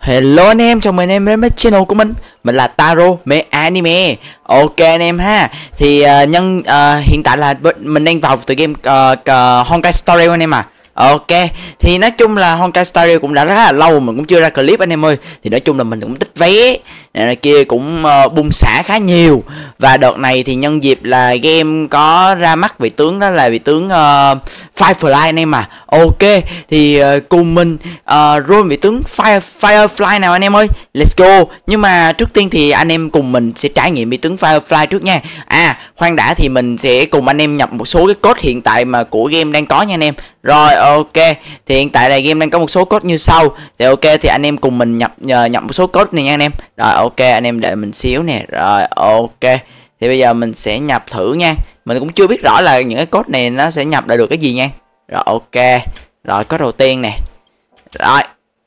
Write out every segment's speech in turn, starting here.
Hello anh em, chào mừng anh em đến với channel của mình. Mình là Taro mê anime. Ok anh em ha. Thì hiện tại là mình đang vào tựa game Honkai Star Rail anh em à. Ok, thì nói chung là Honkai Star Rail cũng đã rất là lâu mình cũng chưa ra clip anh em ơi. Thì nói chung là mình cũng tích vé này kia cũng bung xả khá nhiều. Và đợt này thì nhân dịp là game có ra mắt vị tướng, đó là vị tướng Firefly anh em à. Ok, thì cùng mình roll vị tướng Firefly nào anh em ơi. Let's go. Nhưng mà trước tiên thì anh em cùng mình sẽ trải nghiệm vị tướng Firefly trước nha. Khoan đã, thì mình sẽ cùng anh em nhập một số cái code hiện tại mà của game đang có nha anh em. Rồi ok, thì hiện tại là game đang có một số code như sau. Thì ok, thì anh em cùng mình nhập một số code này nha anh em. Rồi ok, anh em đợi mình xíu nè. Rồi ok, thì bây giờ mình sẽ nhập thử nha. Mình cũng chưa biết rõ là những cái code này nó sẽ nhập lại được cái gì nha. Rồi ok, rồi code đầu tiên nè. Rồi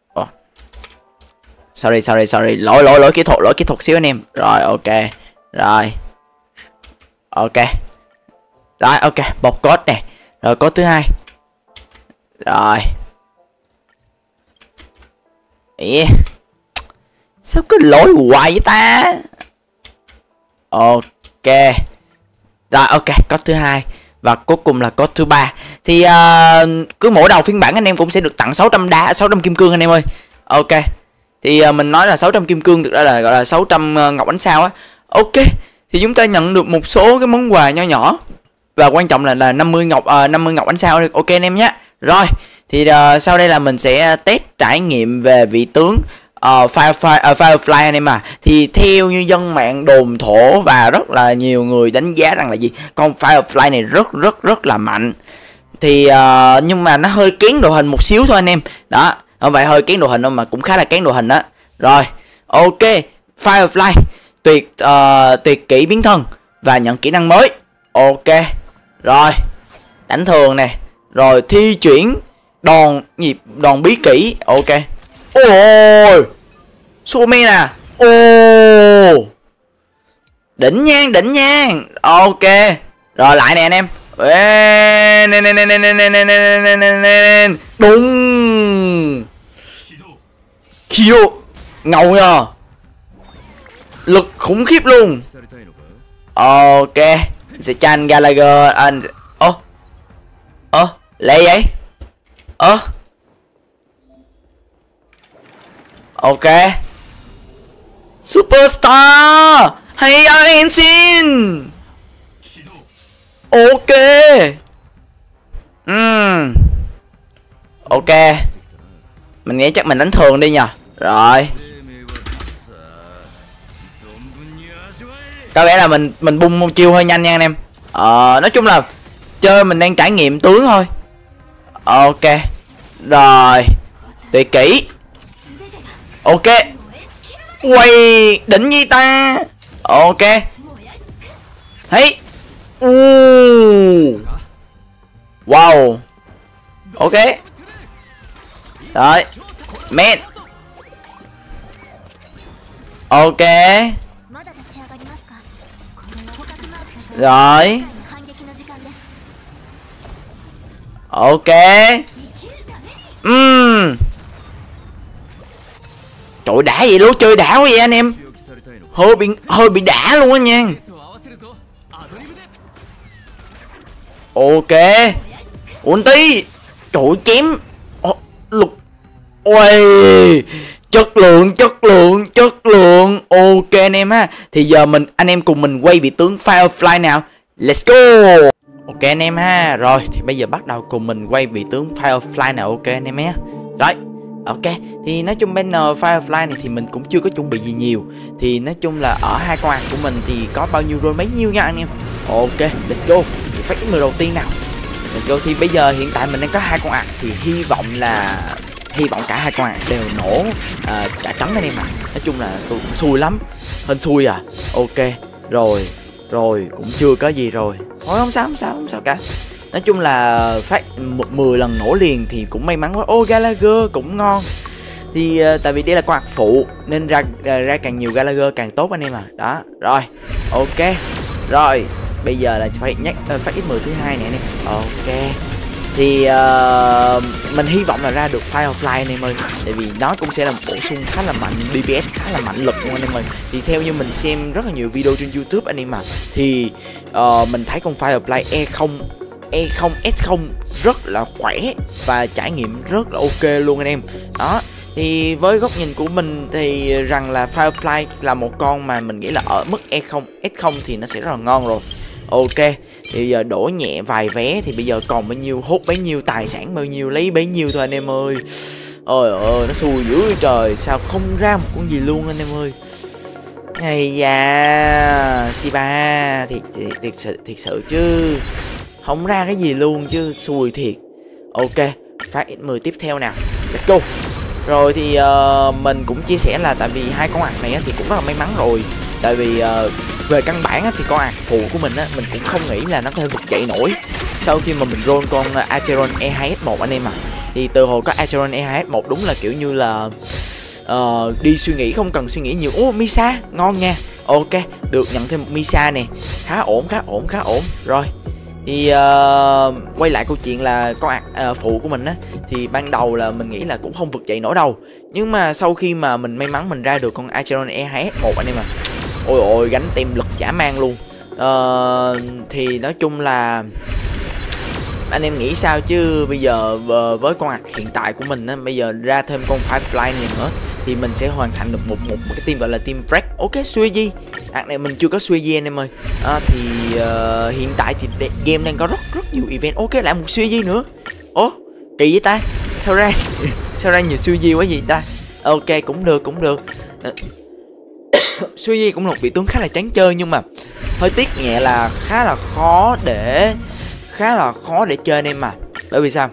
sorry, lỗi kỹ thuật xíu anh em. Rồi ok, rồi ok, rồi ok, một code nè. Rồi code thứ hai. Rồi sao cứ lỗi hoài vậy ta. Ok, rồi ok, code thứ hai. Và cuối cùng là code thứ ba. Thì cứ mỗi đầu phiên bản anh em cũng sẽ được tặng 600 kim cương anh em ơi. Ok, thì mình nói là 600 kim cương, thực ra là gọi là 600 ngọc ánh sao á. Ok, thì chúng ta nhận được một số cái món quà nho nhỏ. Và quan trọng là 50 ngọc ánh sao. Ok anh em nhé. Rồi, thì sau đây là mình sẽ test trải nghiệm về vị tướng Firefly anh em à. Thì theo như dân mạng đồn thổ và rất là nhiều người đánh giá rằng là gì, con Firefly này rất là mạnh. Thì nhưng mà nó hơi kén đội hình một xíu thôi anh em. Đó, không phải hơi kén đội hình đâu mà cũng khá là kén đội hình đó. Rồi ok, Firefly tuyệt kỹ biến thân và nhận kỹ năng mới. Ok, rồi đánh thường nè, rồi thi chuyển đòn bí kỹ. Ok, ôi Superman à. Ô đỉnh nha. Ok, rồi lại nè anh em. Đúng Kyo ngầu nha, lực khủng khiếp luôn. Ok, sẽ cho anh Gallagher. Anh lẹ vậy. Ok, Superstar hay Engine. Ok, ok, mình nghĩ chắc mình đánh thường đi nhờ. Rồi có vẻ là mình bung một chiêu hơi nhanh nha anh em. Nói chung là chơi mình đang trải nghiệm tướng thôi. Ok, rồi tuyệt kỹ. Ok, quay đỉnh gì ta. Ok, thấy wow. Ok, rồi mẹ. Ok, rồi ok. Trời đã vậy luôn, chơi đã quá vậy anh em. Hơi bị đã luôn á nha. Ok, ulti. Trời chém lục. Ôi chất lượng. Ok anh em ha. Thì giờ anh em cùng mình quay vị tướng Firefly nào. Let's go. Ok anh em ha. Rồi thì bây giờ bắt đầu cùng mình quay vị tướng Firefly nào. Ok anh em nhé. Rồi ok, thì nói chung bên Firefly này thì mình cũng chưa có chuẩn bị gì nhiều. Thì nói chung là ở hai con ạc của mình thì có bao nhiêu roll bấy nhiêu nha anh em. Ok, let's go. Thì phát người đầu tiên nào. Let's go. Thì bây giờ hiện tại mình đang có hai con ạc, thì hy vọng cả hai con ạc đều nổ cả trắng anh em ạ. Nói chung là tôi cũng xui lắm, hên xui à. Ok, rồi cũng chưa có gì rồi. Thôi không sao cả. Nói chung là phát 10 lần nổ liền thì cũng may mắn quá. Ô Gallagher cũng ngon. Thì tại vì đây là con ạc phụ nên ra càng nhiều Gallagher càng tốt anh em à. Đó, rồi ok. Rồi bây giờ là phải nhắc phát X10 thứ hai nè anh em. Ok, Thì mình hy vọng là ra được Firefly anh em ơi, tại vì nó cũng sẽ là một bổ sung khá là mạnh, DPS khá là mạnh lực luôn anh em ơi. Thì theo như mình xem rất là nhiều video trên YouTube anh em ạ, thì mình thấy con Firefly E0 S0 rất là khỏe và trải nghiệm rất là ok luôn anh em. Đó, thì với góc nhìn của mình thì rằng là Firefly là một con mà mình nghĩ là ở mức E0 S0 thì nó sẽ rất là ngon rồi. Ok, thì bây giờ đổ nhẹ vài vé thì bây giờ còn bao nhiêu hút bấy nhiêu, tài sản bao nhiêu lấy bấy nhiêu thôi anh em ơi. Ôi ơi, nó xui dữ trời, sao không ra một con gì luôn anh em ơi. Hay da, Shiba thiệt sự chứ, không ra cái gì luôn chứ, xui thiệt. Ok, phát X10 tiếp theo nào, let's go. Rồi thì mình cũng chia sẻ là tại vì hai con ạc này thì cũng rất là may mắn rồi. Tại vì về căn bản thì con ạc phụ của mình mình cũng không nghĩ là nó có thể vực dậy nổi sau khi mà mình roll con Acheron E2S1 anh em ạ. Thì từ hồi có Acheron E2S1 đúng là kiểu như là đi suy nghĩ, không cần suy nghĩ nhiều. Ô, Misa ngon nha. Ok, được nhận thêm một Misa nè, khá ổn. Rồi thì quay lại câu chuyện là con ạc phụ của mình thì ban đầu là mình nghĩ là cũng không vực dậy nổi đâu. Nhưng mà sau khi mà mình may mắn mình ra được con Acheron E2S1 anh em ạ, ôi ôi, gánh tiềm lực dã man luôn. Thì nói chung là anh em nghĩ sao chứ bây giờ với con ạc hiện tại của mình bây giờ ra thêm con Firefly này nữa thì mình sẽ hoàn thành được một cái team gọi là team break. Ok, Sueji ạc này mình chưa có Sueji anh em ơi. Thì hiện tại thì game đang có rất nhiều event. Ok, lại một Sueji nữa. Ố, kỳ vậy ta, sao ra nhiều Sueji quá vậy ta. Ok, cũng được. Sueji cũng là một vị tướng khá là chán chơi, nhưng mà hơi tiếc nhẹ là khá là khó để chơi anh em mà. Bởi vì sao?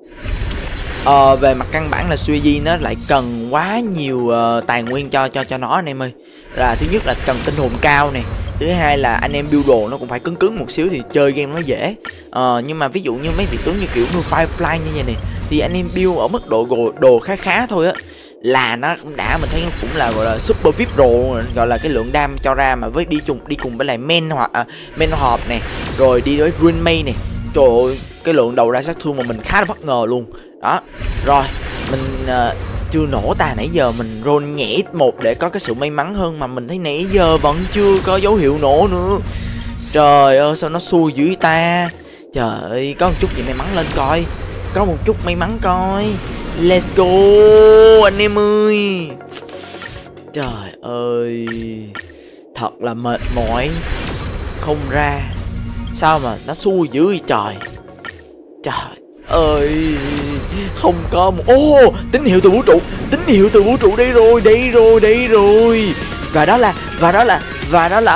Về mặt căn bản là Sueji nó lại cần quá nhiều tài nguyên cho nó anh em ơi. Là thứ nhất là cần tinh hồn cao này, thứ hai là anh em build đồ nó cũng phải cứng một xíu thì chơi game nó dễ. Nhưng mà ví dụ như mấy vị tướng như kiểu như Firefly như vậy này thì anh em build ở mức độ đồ khá thôi á là nó cũng đã, mình thấy nó cũng là gọi là super vip rồi, gọi là cái lượng đam cho ra mà với đi cùng với lại men hộp nè, rồi đi với Green May nè. Trời ơi, cái lượng đầu ra sát thương mà mình khá là bất ngờ luôn. Đó, rồi mình chưa nổ ta, nãy giờ mình roll nhẹ X1 để có cái sự may mắn hơn mà mình thấy nãy giờ vẫn chưa có dấu hiệu nổ nữa. Trời ơi, sao nó xui dữ ta. Trời ơi, có một chút gì may mắn lên coi. Có một chút may mắn coi. Let's go anh em ơi. Trời ơi, thật là mệt mỏi. Không ra. Sao mà nó xui dữ vậy trời. Trời ơi, không có một... tín hiệu từ vũ trụ đây rồi. Và đó là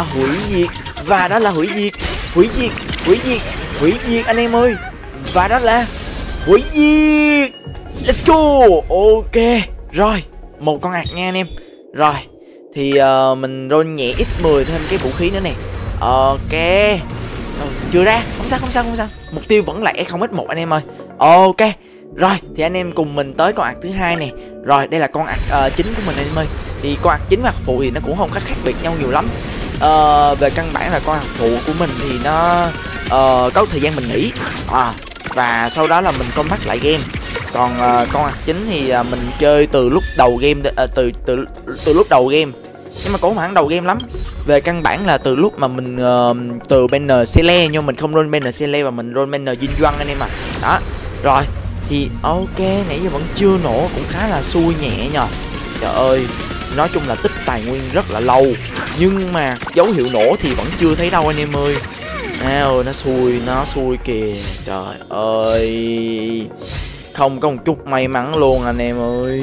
hủy diệt anh em ơi. Và đó là hủy diệt. Let's go. Ok, rồi, một con ạc nha anh em. Rồi, thì mình roll nhẹ X10 thêm cái vũ khí nữa nè. Ok, chưa ra, không sao. Mục tiêu vẫn là E0S1 anh em ơi. Ok, rồi thì anh em cùng mình tới con ạc thứ hai nè. Rồi, đây là con ạc chính của mình anh em ơi. Thì con ạc chính và ạc phụ thì nó cũng không có khác biệt nhau nhiều lắm. Về căn bản là con ạc phụ của mình thì nó có thời gian mình nghỉ và sau đó là mình combat lại game. Còn con ạc chính thì mình chơi từ lúc đầu game, từ lúc đầu game, nhưng mà cũng không hẳn đầu game lắm. Về căn bản là từ lúc mà mình từ banner Sele, nhưng mình không roll banner Sele và mình roll banner Jin Yuan anh em à. Đó, rồi thì ok, nãy giờ vẫn chưa nổ, cũng khá là xui nhẹ nhờ. Trời ơi, nói chung là tích tài nguyên rất là lâu, nhưng mà dấu hiệu nổ thì vẫn chưa thấy đâu anh em ơi. Nào, nó xui kìa. Trời ơi, không có một chút may mắn luôn anh em ơi.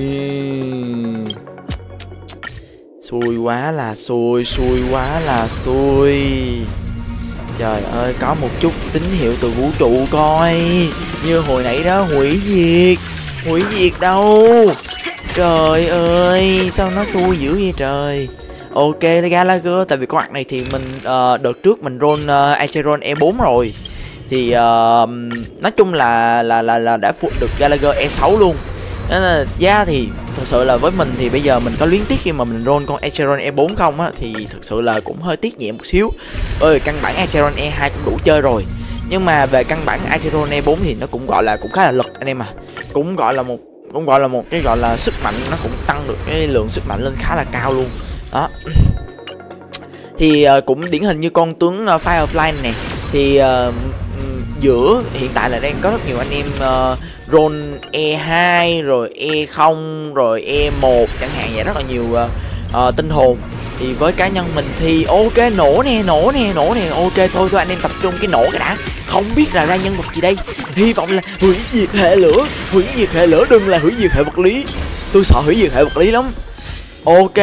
Xui quá là xui. Trời ơi, có một chút tín hiệu từ vũ trụ coi. Như hồi nãy đó, hủy diệt đâu. Trời ơi, sao nó xui dữ vậy trời. Ok, Gallagher, tại vì con ạc này thì mình đợt trước mình roll Acheron E4 rồi. Thì nói chung là đã phụ được Gallagher E6 luôn. Nên là giá thì thật sự là với mình thì bây giờ mình có luyến tiếc khi mà mình roll con Acheron E4 không á, thì thật sự là cũng hơi tiếc nhẹ một xíu. Căn bản Acheron E2 cũng đủ chơi rồi. Nhưng mà về căn bản Acheron E4 thì nó cũng gọi là cũng khá là lực anh em à. Cũng gọi là một cái gọi là sức mạnh, nó cũng tăng được cái lượng sức mạnh lên khá là cao luôn. Đó. Thì cũng điển hình như con tướng Firefly này thì giữa hiện tại là đang có rất nhiều anh em roll E2 rồi E0 rồi E1 chẳng hạn vậy, rất là nhiều tinh hồn. Thì với cá nhân mình thì ok, nổ nè, ok thôi anh em tập trung cái nổ cái đã. Không biết là ra nhân vật gì đây, hy vọng là hủy diệt hệ lửa, đừng là hủy diệt hệ vật lý, tôi sợ hủy diệt hệ vật lý lắm. Ok,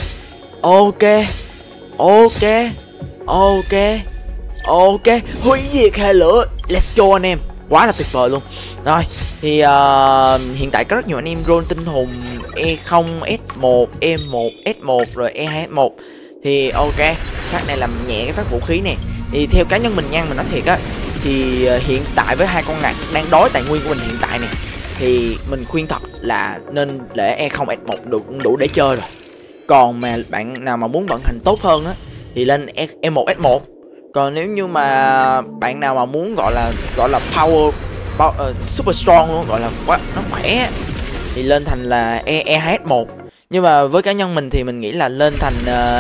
hủy diệt hệ lửa, let's go anh em, quá là tuyệt vời luôn. Rồi thì hiện tại có rất nhiều anh em roll tinh hồn E0, S1, E1, S1 rồi E2, S1. Thì ok, phát này làm nhẹ cái phát vũ khí nè. Thì theo cá nhân mình nha, mình nói thiệt á, thì hiện tại với hai con ngạc đang đói tài nguyên của mình hiện tại nè, thì mình khuyên thật là nên để E0, S1 đủ để chơi rồi. Còn mà bạn nào mà muốn vận hành tốt hơn á thì lên E1, S1. Còn nếu như mà bạn nào mà muốn gọi là power super strong luôn, gọi là quá nó khỏe, thì lên thành là E2S1. Nhưng mà với cá nhân mình thì mình nghĩ là lên thành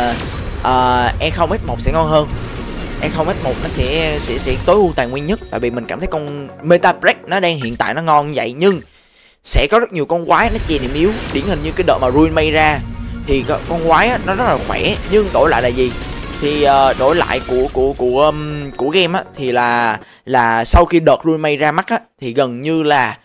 E0S1 sẽ ngon hơn. E0S1 nó sẽ tối ưu tài nguyên nhất, tại vì mình cảm thấy con Meta Break nó đang hiện tại nó ngon như vậy, nhưng sẽ có rất nhiều con quái nó chè điểm yếu. Điển hình như cái đợt mà Ruin May ra thì con quái á, nó rất là khỏe, nhưng đổi lại là gì? Thì đổi lại của game á thì là sau khi đợt Ruin May ra mắt á thì gần như là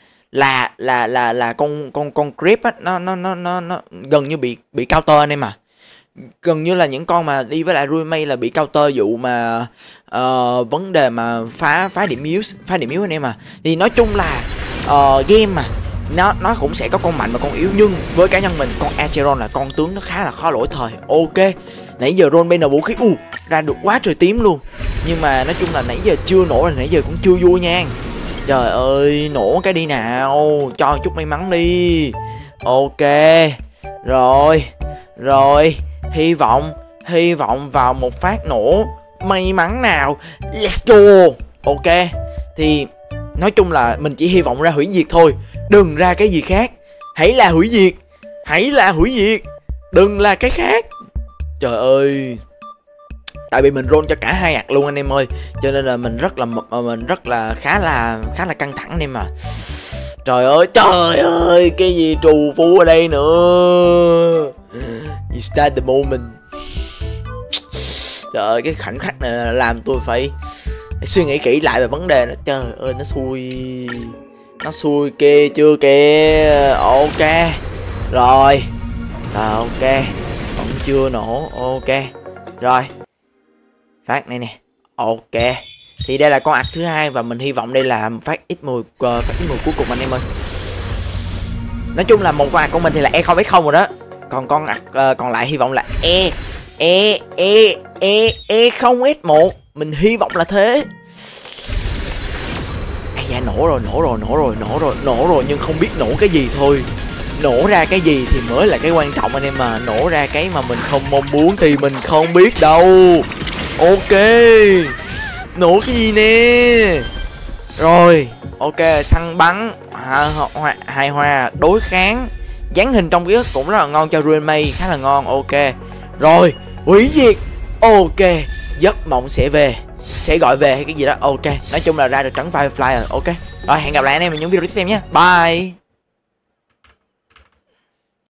con creep á nó gần như bị counter anh em à. Gần như là những con mà đi với lại Ruin May là bị counter vụ mà vấn đề mà phá điểm yếu anh em à. Thì nói chung là game mà nó cũng sẽ có con mạnh và con yếu, nhưng với cá nhân mình con Acheron là con tướng nó khá là khó lỗi thời. Ok, nãy giờ roll banner vũ khí ra được quá trời tím luôn, nhưng mà nói chung là nãy giờ chưa nổ, là nãy giờ cũng chưa vui nha. Trời ơi, nổ cái đi nào, cho chút may mắn đi. Ok, rồi hy vọng vào một phát nổ may mắn nào, let's go. Ok, thì nói chung là mình chỉ hy vọng ra hủy diệt thôi, đừng ra cái gì khác. Hãy là hủy diệt, đừng là cái khác. Trời ơi, tại vì mình roll cho cả hai ạc luôn anh em ơi, cho nên là mình rất là khá là căng thẳng anh em mà. Trời ơi, cái gì trù phu ở đây nữa. You start the moment. Trời ơi, cái khoảnh khắc này làm tôi phải suy nghĩ kỹ lại về vấn đề đó. Trời ơi, nó xui kia chưa kìa. Ok rồi ok, vẫn chưa nổ. Ok rồi, phát này nè. Ok, thì đây là con ạc thứ hai và mình hy vọng đây là phát X10 cuối cùng anh em ơi. Nói chung là một con ạc của mình thì là E0 S0 rồi đó, còn con ạc còn lại hy vọng là E0 S1, mình hy vọng là thế. Dạ, nổ rồi nhưng không biết nổ cái gì thôi. Nổ ra cái gì thì mới là cái quan trọng anh em mà. Nổ ra cái mà mình không mong muốn thì mình không biết đâu. Ok, nổ cái gì nè. Rồi ok, săn bắn hài hòa, đối kháng, dáng hình trong ký ức cũng rất là ngon cho Ruin May, khá là ngon. Ok rồi, hủy diệt. Ok, giấc mộng sẽ gọi về hay cái gì đó. Ok, nói chung là ra được trắng Firefly rồi. Ok rồi, hẹn gặp lại anh em ở những video tiếp theo nhé. Bye.